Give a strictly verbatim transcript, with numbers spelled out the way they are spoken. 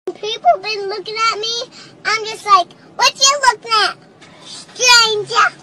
People been looking at me. I'm just like, what you looking at, stranger?